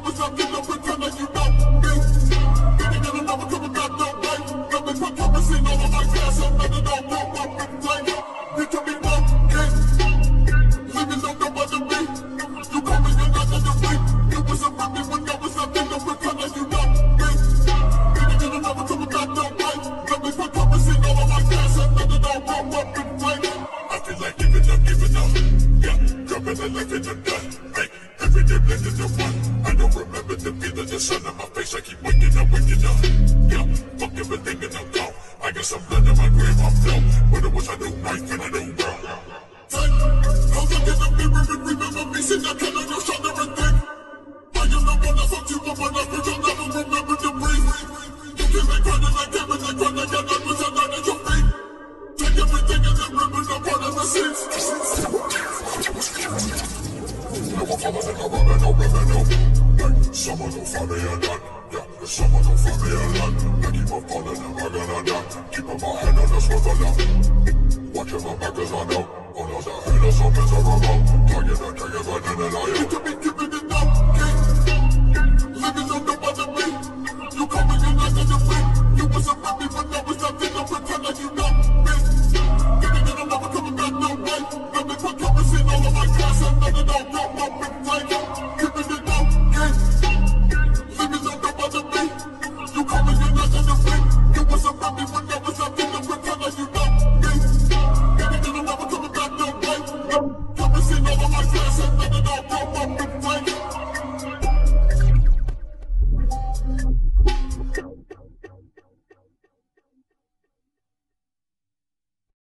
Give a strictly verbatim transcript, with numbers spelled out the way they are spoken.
was up, you don't pretend like you know me. Getting in another coming back that way. Let me put kerosene all on my gas and let it all blow up in flame. You can be walking, living on nobody me. You call me another week. You was around me when I was up, you don't pretend like you know me. Getting in another coming back that way. Let me put kerosene all on my gas and let it all blow up in flame. I feel like giving up, giving up. Yeah, dropping and living to death. Hey, every day blending to one. I don't remember the feeling, the sun on my face. I keep waking up, waking up. Yeah, fuck everything and I'm gone. I guess I'm blood in my grave, I'm down. But it was I do right and I do wrong. I'll look in the mirror and remember me. See that kind of your shoulder and think. I am the one that fucked you up and I will never remember to breathe. You can make fun and I came and I cried again. I was a night at your feet. Take everything and then rip it apart as I see. No one follow the cover and no revenue. Like, someone don't find me a nut. Yeah, if someone don't find me a lot. I keep on falling and I'm gonna die. Keeping my head on the swivel up. Watching my back as I know. Oh no, the hell is so miserable. Tired of taking but then I am.